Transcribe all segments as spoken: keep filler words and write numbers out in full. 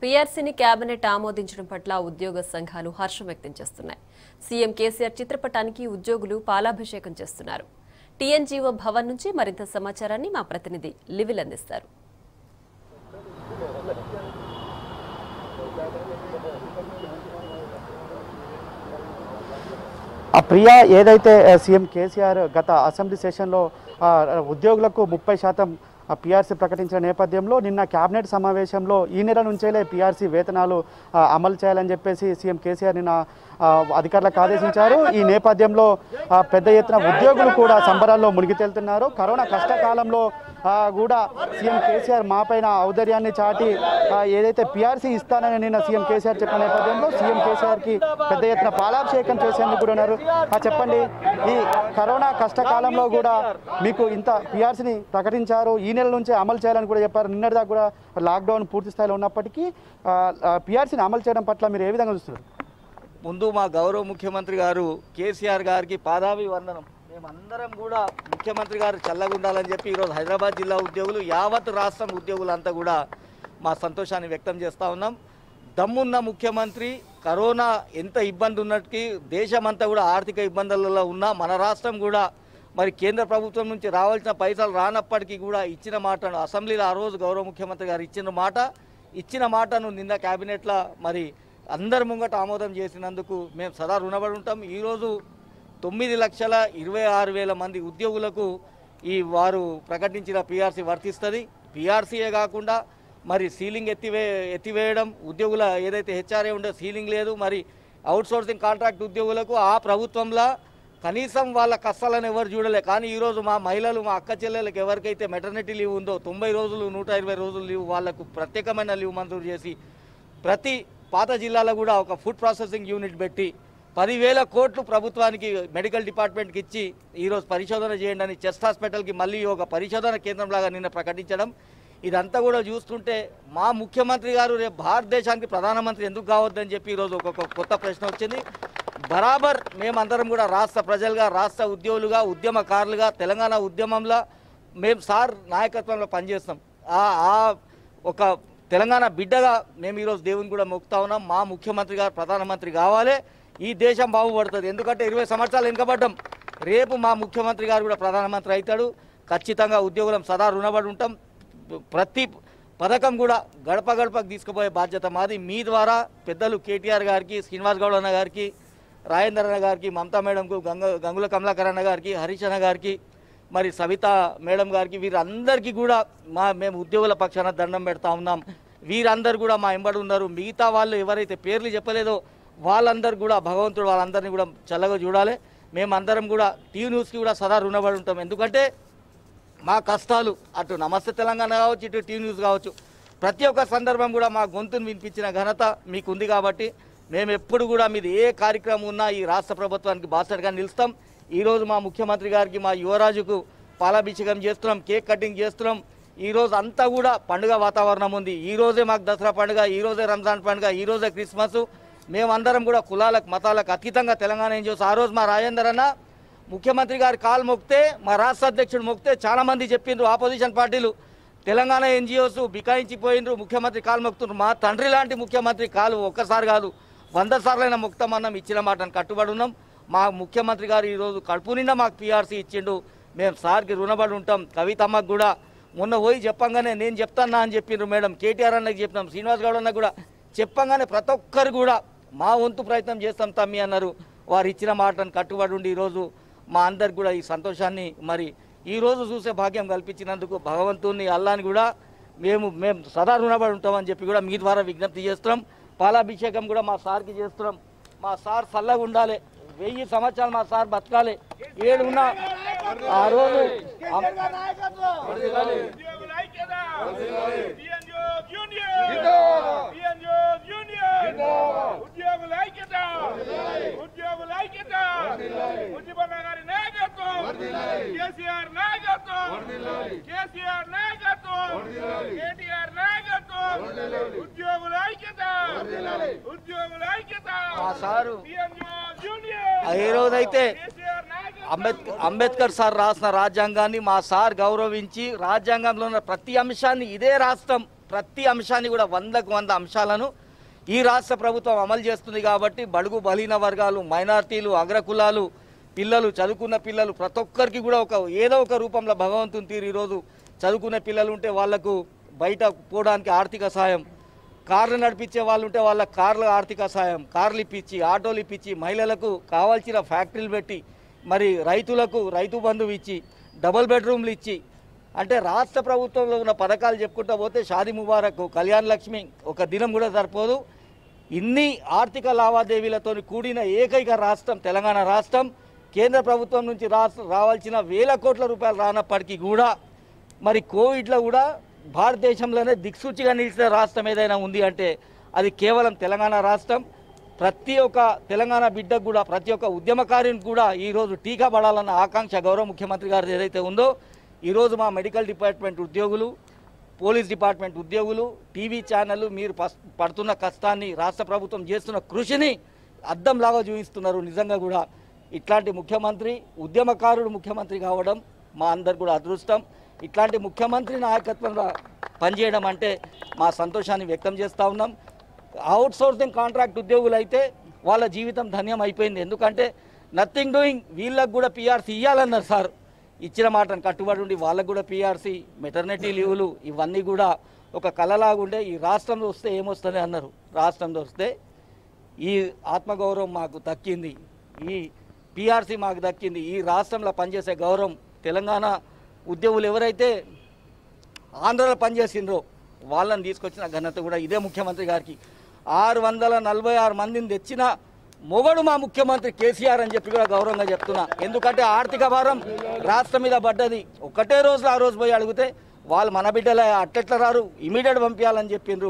పీఆర్సీని cabinet ఆమోదించడం పట్ల ఉద్యోగ సంఘాలు హర్షం వ్యక్తం చేస్తున్నాయి. సీఎం కేసీఆర్ చిత్రపటానికి ఉద్యోగులు పాలాభిషేకం చేస్తున్నారు. టీఎన్జీఓ భవన్ నుంచి మరింత సమాచారాన్ని మా ప్రతినిధి లివిల్ అందిస్తారు. ఆ ప్రియా ఏదైతే సీఎం కేసీఆర్ గత అసెంబ్లీ సెషన్లో ఉద్యోగులకు ముప్పై శాతం పీఆర్సీ ప్రకటించిన నేపథ్యంలో నిన్న కేబినెట్ సమావేశంలో ఈ నెల నుంచేలే పీఆర్సీ వేతనాలు అమలు చేయాలని చెప్పేసి సీఎం కేసీఆర్ నిన్న అధికారులకు ఆదేశించారు. ఈ నేపథ్యంలో పెద్ద ఎత్తున ఉద్యోగులు కూడా సంబరాల్లో మునిగి తేలుతున్నారు. కరోనా కష్టకాలంలో కూడా సీఎం కేసీఆర్ మా పైన ఔదార్యాన్ని చాటి ఏదైతే పీఆర్సీ ఇస్తానని నిన్న సీఎం కేసీఆర్ చెప్పిన నేపథ్యంలో సీఎం కేసీఆర్కి పెద్ద ఎత్తున పాలాభిషేకం చేసేందుకు కూడా ఉన్నారు. చెప్పండి, ఈ కరోనా కష్టకాలంలో కూడా మీకు ఇంత పీఆర్సీని ప్రకటించారు, ఈ నెల నుంచే అమలు చేయాలని కూడా చెప్పారు. నిన్నటిదాకా కూడా లాక్డౌన్ పూర్తి స్థాయిలో ఉన్నప్పటికీ పీఆర్సీని అమలు చేయడం పట్ల మీరు ఏ విధంగా చూస్తున్నారు? ముందు మా గౌరవ ముఖ్యమంత్రి గారు కేసీఆర్ గారికి పాదాభి వందనం. మేమందరం కూడా ముఖ్యమంత్రి గారు చల్లగా ఉండాలని చెప్పి ఈరోజు హైదరాబాద్ జిల్లా ఉద్యోగులు యావత్ రాష్ట్రం ఉద్యోగులంతా కూడా మా సంతోషాన్ని వ్యక్తం చేస్తూ ఉన్నాం. దమ్మున్న ముఖ్యమంత్రి, కరోనా ఎంత ఇబ్బంది ఉన్నట్టుకి దేశమంతా కూడా ఆర్థిక ఇబ్బందులలో ఉన్నా మన రాష్ట్రం కూడా మరి కేంద్ర ప్రభుత్వం నుంచి రావాల్సిన పైసలు రానప్పటికీ కూడా ఇచ్చిన మాటను అసెంబ్లీలో ఆ రోజు గౌరవ ముఖ్యమంత్రి గారు ఇచ్చిన మాట ఇచ్చిన మాటను నిన్న క్యాబినెట్లో మరి అందరి ముంగట ఆమోదం చేసినందుకు మేము సదా రుణపడి ఉంటాం. ఈరోజు తొమ్మిది లక్షల ఇరవై ఆరు వేల మంది ఉద్యోగులకు ఈ వారు ప్రకటించిన పీఆర్సీ వర్తిస్తుంది. పీఆర్సీయే కాకుండా మరి సీలింగ్ ఎత్తివే ఎత్తివేయడం ఉద్యోగుల ఏదైతే హెచ్ఆర్ఏ ఉండే సీలింగ్ లేదు. మరి అవుట్సోర్సింగ్ కాంట్రాక్ట్ ఉద్యోగులకు ఆ ప్రభుత్వంలో కనీసం వాళ్ళ కష్టాలను ఎవరు చూడలే. కానీ ఈరోజు మా మహిళలు, మా అక్క చెల్లెలకు ఎవరికైతే మెటర్నిటీ లీవ్ ఉందో తొంభై రోజులు నూట ఇరవై రోజులు లీవ్ వాళ్ళకు ప్రత్యేకమైన లీవ్ మంజూరు చేసి ప్రతి పాత జిల్లాలో కూడా ఒక ఫుడ్ ప్రాసెసింగ్ యూనిట్ పెట్టి పదివేల కోట్లు ప్రభుత్వానికి మెడికల్ డిపార్ట్మెంట్కి ఇచ్చి ఈరోజు పరిశోధన చేయండి అని చెస్ట్ హాస్పిటల్కి మళ్ళీ ఒక పరిశోధన కేంద్రంలాగా నిన్న ప్రకటించడం, ఇదంతా కూడా చూస్తుంటే మా ముఖ్యమంత్రి గారు రేపు భారతదేశానికి ప్రధానమంత్రి ఎందుకు కావద్దని చెప్పి ఈరోజు ఒక కొత్త ప్రశ్న వచ్చింది. బరాబర్ మేమందరం కూడా రాష్ట్ర ప్రజలుగా, రాష్ట్ర ఉద్యోగులుగా, ఉద్యమకారులుగా, తెలంగాణ ఉద్యమంలో మేము సార్ నాయకత్వంలో పనిచేస్తాం. ఆ ఒక తెలంగాణ బిడ్డగా మేము ఈరోజు దేవుని కూడా మొక్కుతా ఉన్నాం. మా ముఖ్యమంత్రి గారు ప్రధానమంత్రి కావాలి, ఈ దేశం బాగుపడుతుంది. ఎందుకంటే ఇరవై సంవత్సరాలు వెనుకబడ్డాం, రేపు మా ముఖ్యమంత్రి గారు కూడా ప్రధానమంత్రి అవుతాడు. ఖచ్చితంగా ఉద్యోగులం సదా రుణపడి ఉంటాం. ప్రతి పథకం కూడా గడప గడపకు తీసుకుపోయే బాధ్యత మాది. మీ ద్వారా పెద్దలు కేటీఆర్ గారికి, శ్రీనివాస్ గౌడ్ అన్న గారికి, రాజేందర్ అన్న గారికి, మమతా మేడంకు, గంగ గంగుల కమలాకర్ అన్న గారికి, హరీష్ అన్న గారికి, మరి సవిత మేడం గారికి, వీరందరికీ కూడా మా మేము ఉద్యోగుల పక్షాన దండం పెడతా ఉన్నాం. వీరందరూ కూడా మా ఎంబడి ఉన్నారు. మిగతా వాళ్ళు ఎవరైతే పేర్లు చెప్పలేదో వాళ్ళందరూ కూడా భగవంతుడు వాళ్ళందరినీ కూడా చల్లగా చూడాలి. మేమందరం కూడా టీవీ న్యూస్కి కూడా సదా రుణపడి ఉంటాం. ఎందుకంటే మా కష్టాలు అటు నమస్తే తెలంగాణ కావచ్చు, ఇటు టీవీ న్యూస్ కావచ్చు, ప్రతి ఒక్క సందర్భం కూడా మా గొంతును వినిపించిన ఘనత మీకు ఉంది. కాబట్టి మేము ఎప్పుడు కూడా మీది ఏ కార్యక్రమం ఉన్నా ఈ రాష్ట్ర ప్రభుత్వానికి బాసటగా నిలుస్తాం. ఈరోజు మా ముఖ్యమంత్రి గారికి, మా యువరాజుకు పాలాభిషేకం చేస్తున్నాం, కేక్ కటింగ్ చేస్తున్నాం. ఈరోజు అంతా కూడా పండుగ వాతావరణం ఉంది. ఈరోజే మాకు దసరా పండుగ, ఈరోజే రంజాన్ పండుగ, ఈరోజే క్రిస్మస్. మేమందరం కూడా కులాలకు, మతాలకు అతీతంగా తెలంగాణ ఏం చేస్తాం. ఆ రోజు మా రాజేందర్ అన్న ముఖ్యమంత్రి గారి కాలు మొక్కితే, మా రాష్ట్ర అధ్యక్షుడు మొక్కితే చాలామంది చెప్పిండ్రు ఆపోజిషన్ పార్టీలు, తెలంగాణ ఎన్జిఓస్ బికాయించిపోయినరు, ముఖ్యమంత్రి కాలు మొక్కుతున్నారు. మా తండ్రి లాంటి ముఖ్యమంత్రి కాలు ఒక్కసారి కాదు వంద సార్లైనా మొక్తామన్నాం. ఇచ్చిన మాటను కట్టుబడి ఉన్నాం. మా ముఖ్యమంత్రి గారు ఈరోజు కడుపు నిండా మాకు పీఆర్సీ ఇచ్చిండు. మేము సార్కి రుణపడి ఉంటాం. కవితమ్మకు కూడా మొన్న పోయి చెప్పంగానే నేను చెప్తానా అని చెప్పిండ్రు మేడం. కేటీఆర్ అన్నకి చెప్పినాం, శ్రీనివాస్ గౌడ్ అన్నకు కూడా చెప్పంగానే ప్రతి ఒక్కరు కూడా మా వంతు ప్రయత్నం చేస్తాం తమ్మి అన్నారు. వారు ఇచ్చిన మాటను కట్టుబడి ఉండి ఈరోజు మా అందరికి కూడా ఈ సంతోషాన్ని మరి ఈరోజు చూసే భాగ్యం కల్పించినందుకు భగవంతుని, అల్లాని కూడా మేము మేము సదా రుణపడి ఉంటామని చెప్పి కూడా మీ ద్వారా విజ్ఞప్తి చేస్తున్నాం. పాలాభిషేకం కూడా మా సార్కి చేస్తున్నాం. మా సార్ చల్లగా ఉండాలి, వెయ్యి సంవత్సరాలు మా సార్ బతకాలి. ఏడున్న ఆ రోజు మా సారు ఏ రోజైతే అంబేద్కర్ అంబేద్కర్ సార్ రాసిన రాజ్యాంగాన్ని మా సార్ గౌరవించి రాజ్యాంగంలో ఉన్న ప్రతి అంశాన్ని ఇదే రాష్ట్రం ప్రతి అంశాన్ని కూడా వందకు వంద అంశాలను ఈ రాష్ట్ర ప్రభుత్వం అమలు చేస్తుంది కాబట్టి బడుగు బలహీన వర్గాలు, మైనార్టీలు, అగ్రకులాలు పిల్లలు, చదువుకున్న పిల్లలు ప్రతి ఒక్కరికి కూడా ఒక ఏదో ఒక రూపంలో భగవంతుని తీరు ఈరోజు చదువుకునే పిల్లలు ఉంటే వాళ్లకు బయట పోవడానికి ఆర్థిక సాయం, కార్లు నడిపించే వాళ్ళు ఉంటే వాళ్ళ కార్ల ఆర్థిక సాయం, కార్లు ఇప్పించి, ఆటోలు ఇప్పించి, మహిళలకు కావాల్సిన ఫ్యాక్టరీలు పెట్టి, మరి రైతులకు రైతు బంధువు ఇచ్చి, డబుల్ బెడ్రూమ్లు ఇచ్చి, అంటే రాష్ట్ర ప్రభుత్వంలో ఉన్న పథకాలు చెప్పుకుంటూ పోతే షాదీ ముబారక్, కళ్యాణ లక్ష్మి ఒక దినం కూడా సరిపోదు. ఇన్ని ఆర్థిక లావాదేవీలతో కూడిన ఏకైక రాష్ట్రం తెలంగాణ రాష్ట్రం. కేంద్ర ప్రభుత్వం నుంచి రాష్ట్ర రావాల్సిన వేల కోట్ల రూపాయలు రానప్పటికీ కూడా మరి కోవిడ్లో కూడా భారతదేశంలోనే దిక్సూచిగా నిలిచిన రాష్ట్రం ఏదైనా ఉంది అంటే అది కేవలం తెలంగాణ రాష్ట్రం. ప్రతి ఒక్క తెలంగాణ బిడ్డకు కూడా, ప్రతి ఒక్క ఉద్యమకారునికి కూడా ఈరోజు టీకా పడాలన్న ఆకాంక్ష గౌరవ ముఖ్యమంత్రి గారు ఏదైతే ఉందో, ఈరోజు మా మెడికల్ డిపార్ట్మెంట్ ఉద్యోగులు, పోలీస్ డిపార్ట్మెంట్ ఉద్యోగులు, టీవీ ఛానళ్ళు మీరు పడుతున్న కష్టాన్ని, రాష్ట్ర ప్రభుత్వం చేస్తున్న కృషిని అద్దంలాగా చూపిస్తున్నారు. నిజంగా కూడా ఇట్లాంటి ముఖ్యమంత్రి, ఉద్యమకారుడు ముఖ్యమంత్రి కావడం మా అందరు కూడా అదృష్టం. ఇట్లాంటి ముఖ్యమంత్రి నాయకత్వంలో పనిచేయడం అంటే మా సంతోషాన్ని వ్యక్తం చేస్తూ ఉన్నాం. అవుట్ సోర్సింగ్ కాంట్రాక్ట్ ఉద్యోగులు అయితే వాళ్ళ జీవితం ధన్యం అయిపోయింది. ఎందుకంటే నథింగ్ డూయింగ్ వీళ్ళకు కూడా పీఆర్సీ ఇవ్వాలన్నారు సార్. ఇచ్చిన మాటను కట్టుబడి ఉండి వాళ్ళకు కూడా పీఆర్సీ, మెటర్నిటీ లీవులు ఇవన్నీ కూడా ఒక కళలాగుండే ఈ రాష్ట్రంలో వస్తే ఏమొస్తుంది అన్నారు. రాష్ట్రంలో వస్తే ఈ ఆత్మగౌరవం మాకు దక్కింది, ఈ పీఆర్సీ మాకు దక్కింది, ఈ రాష్ట్రంలో పనిచేసే గౌరవం తెలంగాణ ఉద్యోగులు ఎవరైతే ఆంధ్రలో పనిచేసిండ్రో వాళ్ళని తీసుకొచ్చిన ఘనత కూడా ఇదే ముఖ్యమంత్రి గారికి. ఆరు వందల నలభై ఆరు మందిని తెచ్చిన మొగడు మా ముఖ్యమంత్రి కేసీఆర్ అని చెప్పి కూడా గౌరవంగా చెప్తున్నా. ఎందుకంటే ఆర్థిక భారం రాష్ట్రం మీద పడ్డది. ఒకటే రోజులో ఆ రోజు పోయి అడిగితే వాళ్ళు మన బిడ్డలే అట్టెట్ల రారు, ఇమీడియట్ పంపించాలని చెప్పిండ్రు.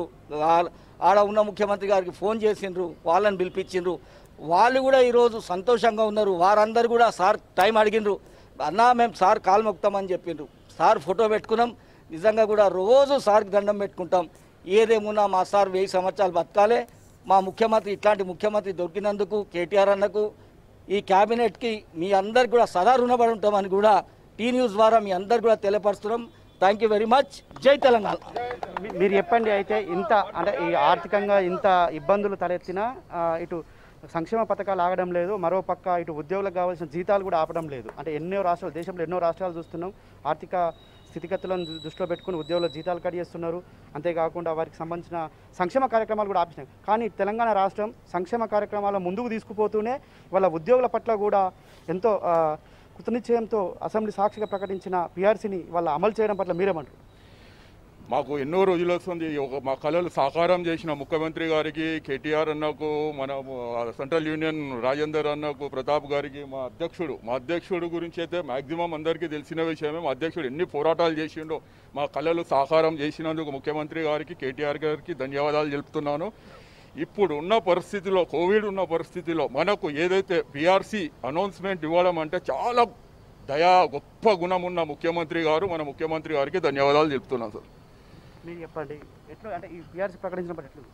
ఆడ ఉన్న ముఖ్యమంత్రి గారికి ఫోన్ చేసిండ్రు, వాళ్ళని పిలిపించిండ్రు. వాళ్ళు కూడా ఈరోజు సంతోషంగా ఉన్నారు. వారందరూ కూడా సార్ టైం అడిగిండ్రు, అన్నా మేము సార్ కాలు మొక్తామని చెప్పిండ్రు. సార్ ఫోటో పెట్టుకున్నాం. నిజంగా కూడా రోజు సార్కి దండం పెట్టుకుంటాం. ఏదేమున్నా మా సార్ వెయ్యి సంవత్సరాలు బతకాలే. మా ముఖ్యమంత్రి ఇట్లాంటి ముఖ్యమంత్రి దొరికినందుకు కేటీఆర్ అన్నకు, ఈ క్యాబినెట్కి మీ అందరికి కూడా సదా రుణపడి ఉంటామని కూడా టీ న్యూస్ ద్వారా మీ అందరు కూడా తెలియపరుస్తున్నాం. Thank you very much. Jai Telangana. మీరు చెప్పండి, అయితే ఇంత అంటే ఈ ఆర్థికంగా ఇంత ఇబ్బందులు తలెత్తినా ఇటు సంక్షేమ పథకాలు ఆగడం లేదు, మరో పక్క ఇటు ఉద్యోగులకు కావాల్సిన జీతాలు కూడా ఆపడం లేదు. అంటే ఎన్నో రాష్ట్రాలు, దేశంలో ఎన్నో రాష్ట్రాలు చూస్తున్నాం ఆర్థిక స్థితిగతులను దృష్టిలో పెట్టుకుని ఉద్యోగుల జీతాలు కట్ చేస్తున్నారు. అంతేకాకుండా వారికి సంబంధించిన సంక్షేమ కార్యక్రమాలు కూడా ఆపించినాయి. కానీ తెలంగాణ రాష్ట్రం సంక్షేమ కార్యక్రమాల ముందుకు తీసుకుపోతూనే వాళ్ళ ఉద్యోగుల పట్ల కూడా ఎంతో కృతనిశ్చయంతో అసెంబ్లీ సాక్షిగా ప్రకటించిన పీఆర్సీని వాళ్ళ అమలు చేయడం పట్ల మీరేమంటారు? మాకు ఎన్నో రోజులు వస్తుంది ఒక మా కళలు సాకారం చేసిన ముఖ్యమంత్రి గారికి, కేటీఆర్ అన్నకు, మన సెంట్రల్ యూనియన్ రాజేందర్ అన్నకు, ప్రతాప్ గారికి, మా అధ్యక్షుడు మా అధ్యక్షుడు గురించి అయితే మ్యాక్సిమం అందరికీ తెలిసిన విషయమే. మా అధ్యక్షుడు ఎన్ని పోరాటాలు చేసిండో మా కళలు సాకారం చేసినందుకు ముఖ్యమంత్రి గారికి, కేటీఆర్ గారికి ధన్యవాదాలు తెలుపుతున్నాను. ఇప్పుడు ఉన్న పరిస్థితిలో, కోవిడ్ ఉన్న పరిస్థితిలో మనకు ఏదైతే పీఆర్సీ అనౌన్స్మెంట్ ఇవ్వడం అంటే చాలా దయా గొప్ప గుణం ఉన్న ముఖ్యమంత్రి గారు, మన ముఖ్యమంత్రి గారికి ధన్యవాదాలు తెలుపుతున్నాను సార్. మీరు చెప్పండి, ఎట్లా అంటే ఈ పీఆర్సీ ప్రకటించినప్పుడు ఎట్లా?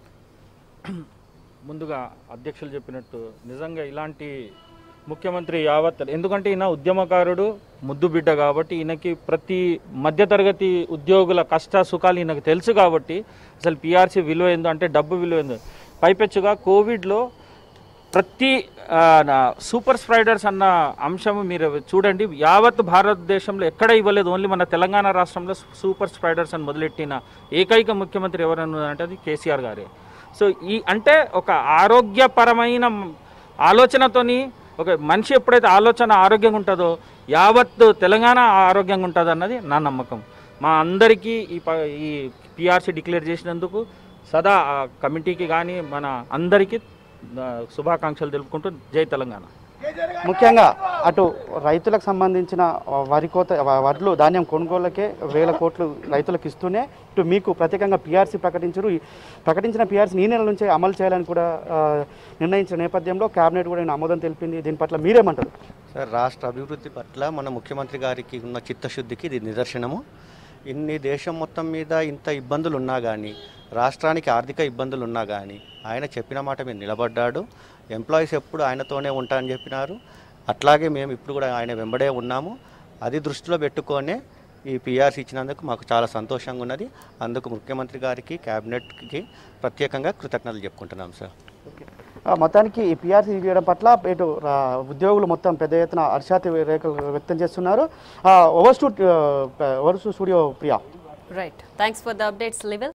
ముందుగా అధ్యక్షులు చెప్పినట్టు నిజంగా ఇలాంటి ముఖ్యమంత్రి యావత్, ఎందుకంటే ఈయన ఉద్యమకారుడు, ముద్దు బిడ్డ కాబట్టి ఈయనకి ప్రతి మధ్యతరగతి ఉద్యోగుల కష్ట సుఖాలు ఈయనకు తెలుసు కాబట్టి అసలు పీఆర్సీ విలువ ఏందో, అంటే డబ్బు విలువ ఏందో. పైపెచ్చుగా కోవిడ్లో ప్రతి సూపర్ స్ప్రైడర్స్ అన్న అంశము మీరు చూడండి, యావత్ భారతదేశంలో ఎక్కడ ఇవ్వలేదు, ఓన్లీ మన తెలంగాణ రాష్ట్రంలో సూపర్ స్ప్రైడర్స్ అని మొదలెట్టిన ఏకైక ముఖ్యమంత్రి ఎవరన్నా అంటే అది కేసీఆర్ గారే. సో ఈ అంటే ఒక ఆరోగ్యపరమైన ఆలోచనతోని ఒక మనిషి ఎప్పుడైతే ఆలోచన ఆరోగ్యంగా ఉంటుందో యావత్ తెలంగాణ ఆరోగ్యంగా ఉంటుంది అన్నది నా నమ్మకం. మా అందరికీ ఈ ఈ పీఆర్సీ డిక్లేర్ చేసినందుకు సదా కమిటీకి కానీ మన అందరికీ శుభాకాంక్షలు తెలుపుకుంటూ జై తెలంగాణ. ముఖ్యంగా అటు రైతులకు సంబంధించిన వరి కోత, వడ్లు, ధాన్యం కొనుగోళ్లకే వేల కోట్లు రైతులకు ఇస్తూనే ఇటు మీకు ప్రత్యేకంగా పీఆర్సీ ప్రకటించారు. ప్రకటించిన పీఆర్సీ ఈ నెల నుంచే అమలు చేయాలని కూడా నిర్ణయించిన నేపథ్యంలో కేబినెట్ కూడా ఆమోదం తెలిపింది. దీని పట్ల మీరేమంటారు? సార్, రాష్ట్ర అభివృద్ధి పట్ల మన ముఖ్యమంత్రి గారికి ఉన్న చిత్తశుద్ధికి ఇది నిదర్శనము. ఇన్ని దేశం మొత్తం మీద ఇంత ఇబ్బందులు ఉన్నా కానీ, రాష్ట్రానికి ఆర్థిక ఇబ్బందులు ఉన్నా కానీ ఆయన చెప్పిన మాట మీద నిలబడ్డాడు. ఎంప్లాయీస్ ఎప్పుడు ఆయనతోనే ఉంటా అని చెప్పినారు. అట్లాగే మేము ఇప్పుడు కూడా ఆయన వెంబడే ఉన్నాము. అది దృష్టిలో పెట్టుకొనే ఈ పిఆర్సీ ఇచ్చినందుకు మాకు చాలా సంతోషంగా ఉన్నది. అందుకు ముఖ్యమంత్రి గారికి క్యాబినెట్కి ప్రత్యేకంగా కృతజ్ఞతలు చెప్పుకుంటున్నాం సార్. ఆ, మొత్తానికి ఈ పిఆర్సీ చేయడం పట్ల ఇటు ఆ, ఉద్యోగులు మొత్తం పెద్ద ఎత్తున హర్షాతి రేఖలు వ్యక్తం చేస్తున్నారు. ఓవర్ స్టూ over studio Priya. Right, thanks for the updates level.